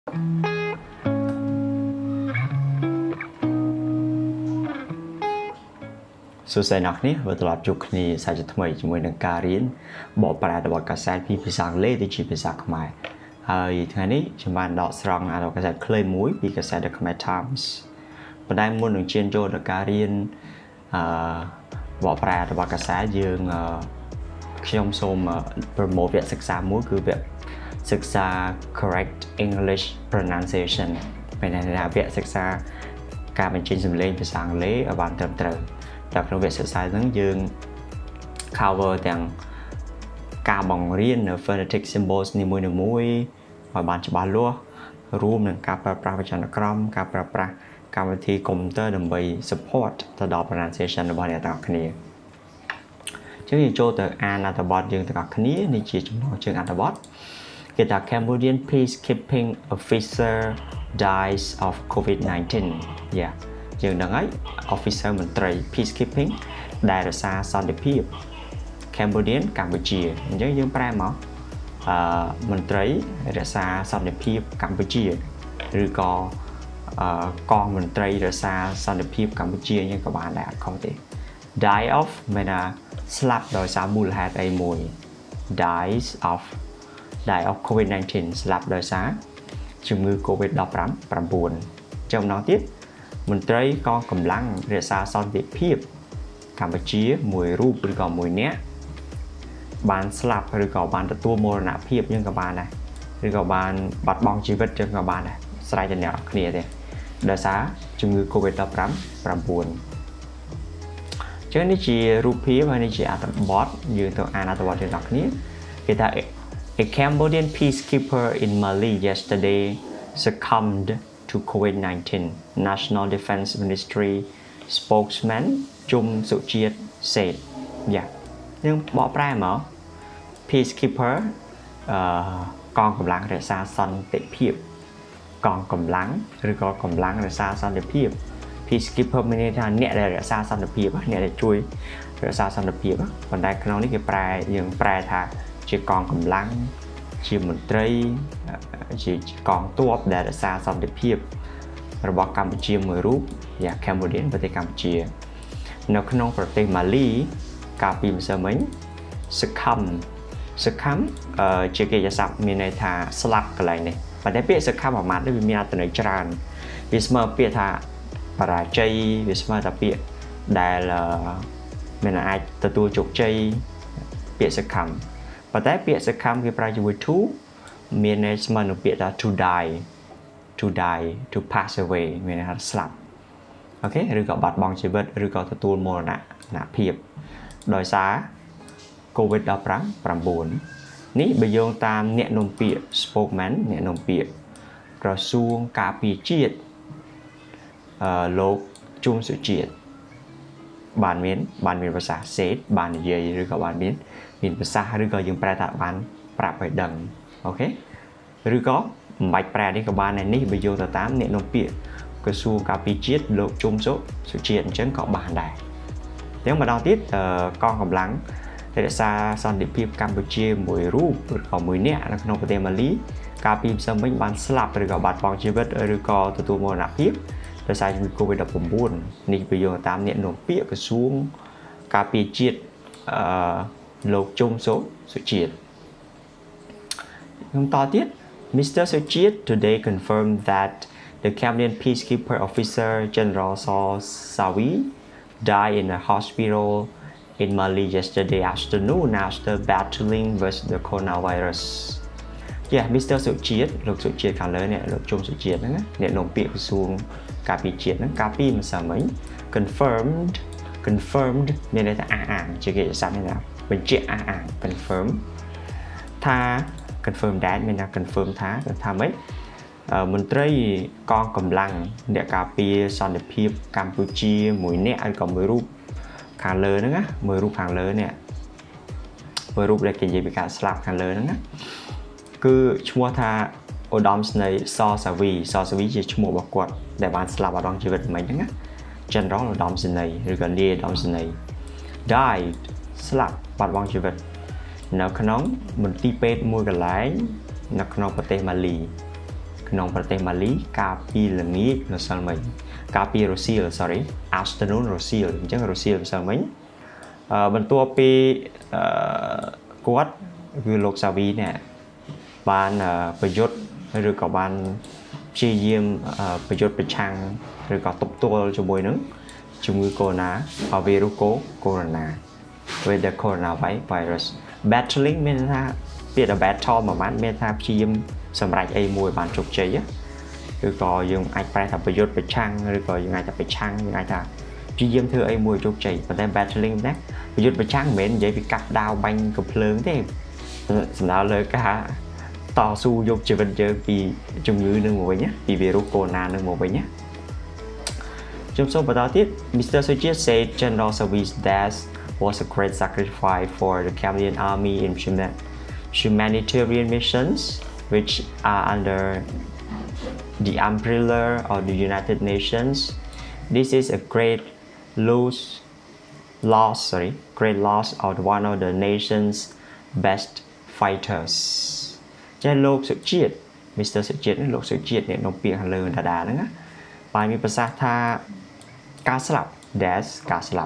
សួស្តីអ្នកនេះវិលត្រឡប់ជួបគ្នាសាជាថ្មីជាមួយនឹងការរៀនបកប្រែរបស់កាសែតពីភាសាអង់គ្លេសទៅជាភាសាខ្មែរហើយថ្ងៃនេះខ្ញុំបានដកស្រង់កាសែតខ្លីមួយពីកាសែត The Khmer Times ប៉ុន្តែមុននឹងឈានចូលដល់ការរៀនបកប្រែរបស់កាសែតយើងខ្ញុំសូមប្រមូលវគ្គសិក្សាមួយគឺវគ្គសិក្សា correct English pronunciation មានន័យថាវគ្គសិក្សាការបញ្ចេញសំឡេងភាសាអង់គ្លេសឲ្យបានត្រឹមត្រូវតែក្នុងវគ្គសិក្សាហ្នឹងយើង cover ទាំងការបង្រៀននៅ phonetic symbols នីមួយៗឲ្យបានច្បាស់លាស់រួមនឹងការប្រើប្រាស់វចនក្រមការប្រើប្រាស់កម្មវិធី computer ដើម្បី support ទៅដល់ pronunciation របស់អ្នកទាំងអស់គ្នាចឹងយើងចូលទៅអានអត្ថបទយើងទាំងអស់គ្នានេះជាចំណងជើងអត្ថបទគេថា Cambodian peacekeeping officer dies of COVID-19 យើងដឹងហើយ officer មន្ត្រី peacekeeping ដែលរក្សាសន្តិភាព Cambodian កម្ពុជាអញ្ចឹងយើងប្រែមកមន្ត្រីរក្សាសន្តិភាពកម្ពុជាឬក៏កងមន្ត្រីរក្សាសន្តិភាពកម្ពុជាអញ្ចឹងក៏បានដែរអត់ខុសទេ die of មានថាស្លាប់ដោយសារមូលហេតុអីមួយ die of COVID-19 ស្លាប់ដោយសារជំងឺ COVID-19 ចាំម្ដងទៀតមន្ត្រីកងកម្លាំងរក្សាសន្តិភាពកម្ពុជាមួយរូបឬក៏មួយនាក់បានស្លាប់ឬក៏បានទទួលមរណភាពយើងក៏បានដែរឬក៏បានបាត់បង់ជីវិតយើងក៏បានដែរស្រ័យតែអ្នកគ្នាទេដោយសារជំងឺ COVID-19 ចឹងនេះជារូបភាពហើយនេះជាអត្ថបទយើងទៅអានអត្ថបទទាំងអស់គ្នាគេថា A Cambodian peacekeeper in Mali yesterday succumbed to COVID-19 National Defense Ministry spokesman ជុំសុជាតិសេតយើងបកប្រែមក peacekeeper កងកម្លាំងរក្សាសន្តិភាពកងកម្លាំងឬក៏កម្លាំងរក្សាសន្តិភាព peacekeeper មានន័យថាអ្នកដែលរក្សាសន្តិភាពអ្នកដែលជួយរក្សាសន្តិភាពប៉ុន្តែក្នុងនេះគេយើងប្រែថាជាកងកម្លាំងជាមន្ត្រីជាកងទ័ពដែលរក្សាសន្តិភាពរបស់កម្ពុជាមួយរូបCambodian ប្រទេសកម្ពុជានៅក្នុងប្រទេសម៉ាលីកាលពីម្សិលមិញ succumb ជាកិច្ចសព្ទមានន័យថាស្លាប់កន្លែងនេះប៉ុន្តែពាក្យ succumb អាម៉ាត់នេះវាមានអត្ថន័យច្រើនវាស្មើពាក្យថាបរាជ័យវាស្មើថាពាក្យដែលមានអាចទទួលជោគជ័យពាក្យ succumb ប៉ុន្តែពាក្យ succumb គេប្រើជាមួយ to មានន័យស្មើនឹងពាក្យថា to die to pass away មានន័យថាស្លាប់អូខេឬក៏បាត់បង់ជីវិតឬក៏ទទួលមរណភាពដោយសារ COVID-19 នេះបើយោងតាមអ្នកនាំពាក្យ spokesman អ្នកនាំពាក្យក្រសួងការពារជាតិលោកជុំសុជាតិបានមានភាសាសេតបាននិយាយឬក៏បានមានភាសាឬក៏យើងប្រែថាបានប្រាប់ឲ្យដឹងអូខេឬក៏មិនបាច់ប្រែនេះក៏បានដែរនេះបើយកទៅតាមអ្នកនាំពាក្យក្រសួងការពារជាតិលោកជុំសុជាតិអញ្ចឹងក៏បានដែរអញ្ចឹងម្ដងទៀតកងកម្លាំងរក្សាសន្តិភាពកម្ពុជាមួយរូបឬក៏មួយនាក់នៅក្នុងប្រទេសម៉ាលីកាលពីម្សិលមិញបានស្លាប់ឬក៏បាត់បង់ជីវិតឬក៏ទទួលមរណភាពដោយសារជំងឺ COVID-19 នេះបើយកតាមអ្នកនាំពាក្យក្រសួងការពារជាតិលោកជុំសុជាតិខ្ញុំតទៀត Mr. Suchit today confirmed that the Cambodian peacekeeper officer General Sawi died in a hospital in Mali yesterday afternoon after battling with the coronavirus. Mr. Suchit លោកសុជាតិខាងលើនេះលោកជុំសុជាតិហ្នឹងអ្នកនាំពាក្យក្រសួងការពារជាតិហ្នឹងកាលពីម្សិលមិញ confirmed មានន័យថាអះអាងជាកិច្ចសព្ទនេះណាបញ្ជាក់អះអាង confirm ថា confirm that មានថា confirm ថាម៉េចមន្ត្រីកងកម្លាំងអ្នកការពារសន្តិភាពកម្ពុជាមួយអ្នកឬក៏មួយរូបខាងលើហ្នឹងណាមួយរូបខាងលើនេះមួយរូបដែលគេនិយាយពីការស្លាប់ខាងលើហ្នឹងណាគឺឈ្មោះថាឧត្តមស្នេហ៍សសាវីជាឈ្មោះរបស់គាត់ដែលបានស្លាប់បាត់បង់ជីវិតមិញហ្នឹងណា General ឧត្តមសេនីយ៍ឬក៏នាយឧត្តមសេនីយ៍ died ស្លាប់បាត់បង់ជីវិតនៅក្នុងមន្ទីរពេទ្យមួយកន្លែងនៅក្នុងប្រទេសម៉ាលីក្នុងប្រទេសម៉ាលីកាលពីល្ងាចម្សិលមិញកាលពីរសៀល sorry afternoon រសៀលអញ្ចឹងរសៀលម្សិលមិញបន្ទាប់ពីគាត់គឺលោកសាវីនេះបានប្រយុទ្ធឬក៏បានព្យាយាមប្រយុទ្ធប្រឆាំងឬក៏ទប់ទល់ជាមួយនឹងជំងឺកូវីដ វីរុសកូវីដ with the coronavirus battling មានថាពាក្យ battle មួយម៉ាត់មានថាព្យាយាមសម្រេចអីមួយបានជោគជ័យឬក៏យើងអាចប្រែថាប្រយុទ្ធប្រឆាំងឬក៏យើងអាចថាប្រឆាំងយើងអាចថាព្យាយាមធ្វើអីមួយជោគជ័យប៉ុន្តែ battling ណាប្រយុទ្ធប្រឆាំងមិនមែននិយាយពីកាប់ដាវបាញ់កំភ្លើងទេសំដៅលើការតស៊ូយកជីវិតយើងពីជំងឺនឹងមកវិញពីវីរុសកូវីដនឹងមកវិញខ្ញុំសូមបន្តទៀត Mr. Sujit said General Savi's death was a great sacrifice for the Cambodian army in humanitarian missions which are under the umbrella of the United Nations. This is a great loss of one of the nation's best fighters. ចាលោកសុជាតិ Mr. សុជាតិលោកសុជាតិអ្នកនៅពាក្យខាងលើដាដាហ្នឹងណាបានមានប្រសាសន៍ថាការស្លាប់ death ការស្លា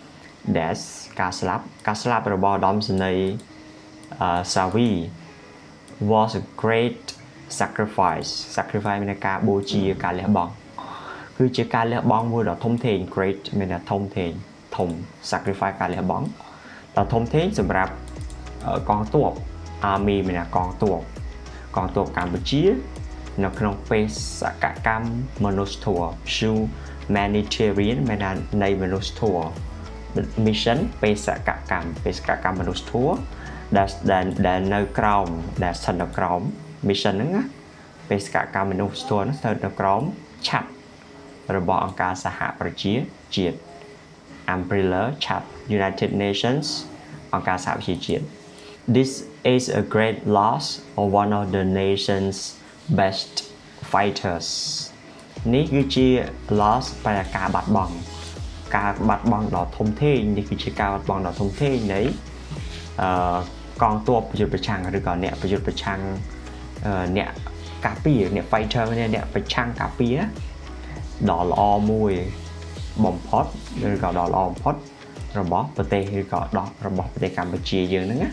ប់របស់ឧត្តមសេនីយ៍សាវី was a great sacrifice មានការបូជាការលះបង់គឺជាការលះបង់មួយដ៏ធំធេង great មានថាធំធេងធំ sacrifice ការលះបង់ដ៏ធំធេងសម្រាប់កងទ័ព army មានថាកងទ័ពកម្ពុជានៅក្នុងបេសកកម្មមនុស្សធម៌ humanitarian មានថានៃមនុស្សធម៌ mission បេសកកម្មមនុស្សធម៌ដែលនៅក្រោមដែលស្ថិតនៅក្រោម mission ហ្នឹងណាបេសកកម្មមនុស្សធម៌ហ្នឹងស្ថិតនៅក្រោមឆ័ត្ររបស់អង្គការសហប្រជាជាតិ umbrella ឆ័ត្រ United Nations អង្គការសហប្រជាជាតិ This is a great loss of one of the nation's best fighters នេះគឺជា loss បែរការបាត់បង់ដ៏ធំធេងនេះគឺជាការបាត់បង់ដ៏ធំធេងនៃកងទ័ពប្រយុទ្ធប្រឆាំងឬក៏អ្នកប្រយុទ្ធប្រឆាំងអ្នកការពារអ្នក fighter អ្នកប្រឆាំងការពារដ៏ល្អមួយបំផុតឬក៏ដ៏ល្អបំផុតរបស់ប្រទេសឬក៏របស់ប្រទេសកម្ពុជាយើងហ្នឹងណា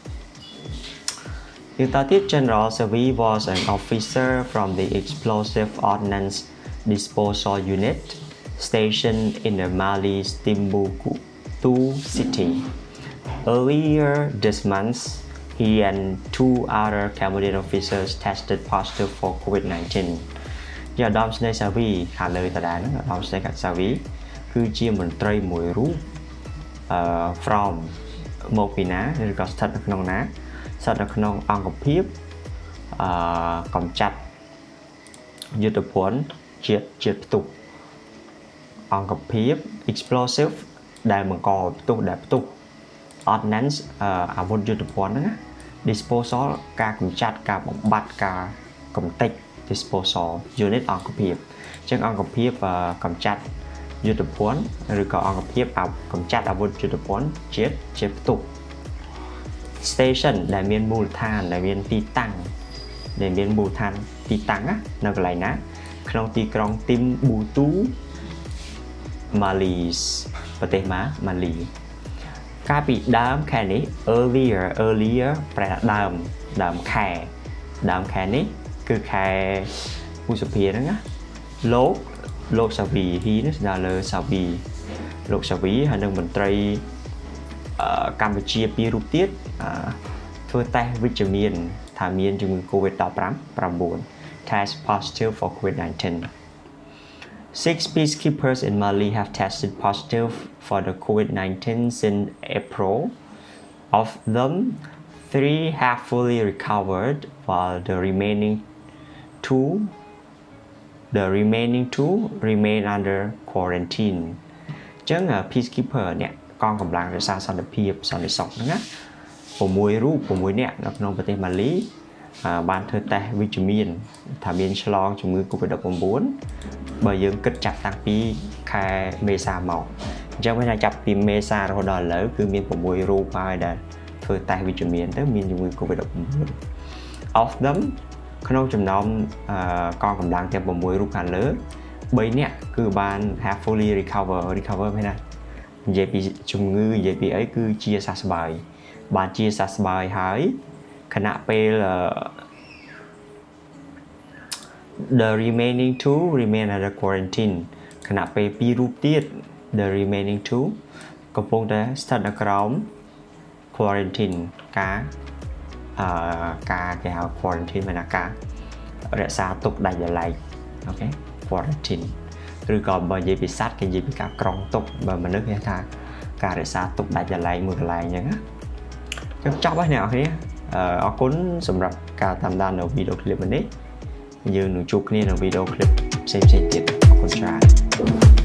យើងតទៀត General Savi was an officer from the Explosive Ordnance Disposal Unit stationed in the Mali's Timbuktu city. Earlier this month, he and two other Cambodian officers tested positive for COVID-19. ជាឧត្តមសេនីយ៍សាវីខាងលើតដែរហ្នឹងឧត្តមសេនីយ៍សាវីគឺជាមន្ត្រីមួយរូបfrom មកពីណាឬក៏ស្ថិតនៅក្នុងណាស្ថិតនៅក្នុងអង្គភាពកម្ចាត់យុទ្ធភ័ណ្ឌជាតិផ្ទុះអង្គភាព explosive ដែលបង្កផ្ទុះ ordnance អាវុធយុទ្ធភ័ណ្ឌហ្នឹងណា disposal ការកម្ចាត់ការបំបត្តិការកំទេច disposal unit អង្គភាពអញ្ចឹងអង្គភាពកម្ចាត់យុទ្ធភ័ណ្ឌឬក៏អង្គភាពកម្ចាត់អាវុធយុទ្ធភ័ណ្ឌជាតិផ្ទុះ station ដែលមានមូលដ្ឋានដែលមានទីតាំងណានៅកន្លែងណាក្នុងទីក្រុង Timbuktu Malis ប្រទេសម៉ាលីកាលពីដើមខែនេះ earlier ប្រែថាដើមខែនេះគឺខែឧសភាហ្នឹងណាលោកសាវីហ៊ីនេះស្ដៅលើសាវីលោកសាវីហើយនឹងមន្ត្រីកម្ពុជាពីររូបទៀតធ្វើតេស្តវិជ្ជមានថាមានជំងឺ COVID-19 test positive for COVID-19 6 peacekeepers in Mali have tested positive for the COVID-19 since April. Of them, 3 have fully recovered, while the remaining two remain under quarantine. ចឹង peacekeeper អ្នកកងកម្លាំងរក្សាសន្តិភាពសន្តិសុខហ្នឹងណា6នាក់នៅក្នុងប្រទេសម៉ាលីបានធ្វើតេស្តវិជ្ជមានថាមានឆ្លងជំងឺ COVID-19 បើយើងគិតចាប់តាំងពីខែមេសាមកអញ្ចឹងមានថាចាប់ពីមេសារហូតដល់ឥឡូវគឺមាន6រូបហើយដែលធ្វើតេស្តវិជ្ជមានទៅមានជំងឺ COVID-19 of them ขนมจำนอมกองกำลังเต็มบ่มวยรูปการเลือใบเนี่ยคือบาน have fully recover ไม่นะเยปีจุงงือเยปีไอ้คือเชียร์สบายบานเชียร์สบายหายขณะไปthe remaining two remain under quarantine ขณะไปปีรูปเตียด the remaining two ก็คงจะสถานการณ์ quarantine การแก้ quarantine มันนะการรักษาตกได้อย่างไรโอเค quarantine หรือก่อนบางยีปีสัตว์กับยีปีการกรองตกบางมันนึกยังท่าการรักษาตกได้อย่างไรมืออะไรอย่างเงี้ยชอบไหมเนี่ยคนนี้เอาคุ้นสำหรับการทำด้านในวิดีโอคลิปวันนี้ยืนหนูจุกนี่ในวิดีโอคลิปเซมเซนติดขอบคุณครับ